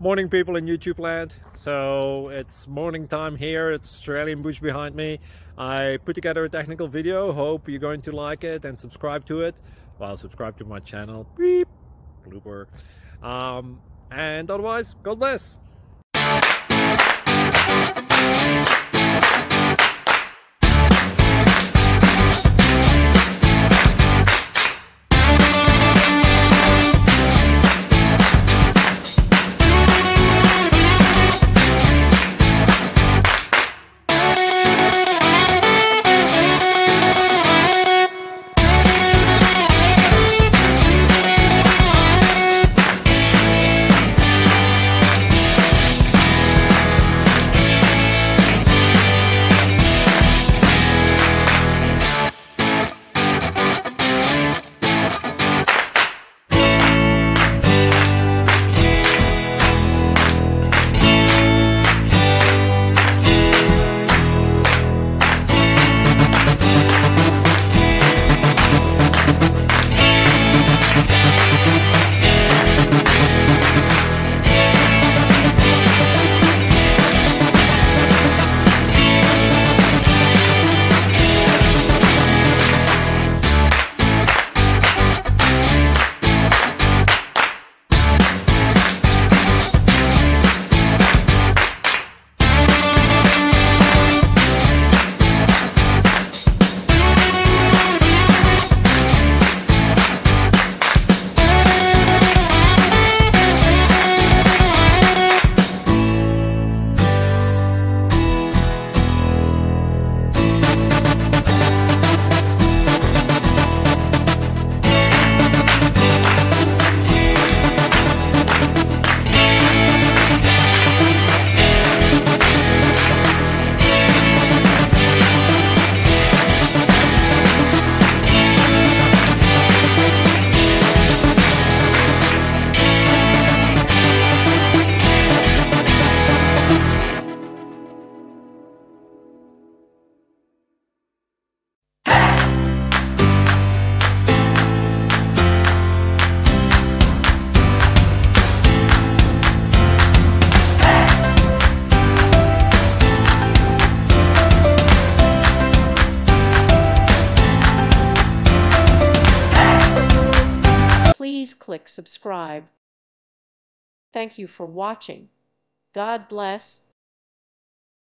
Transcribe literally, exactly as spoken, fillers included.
Morning, people in YouTube land. So it's morning time here. It's Australian bush behind me. I put together a technical video. Hope you're going to like it and subscribe to it. Well, subscribe to my channel. Beep. Blooper. Um, and otherwise, God bless. Please click subscribe. Thank you for watching. God bless.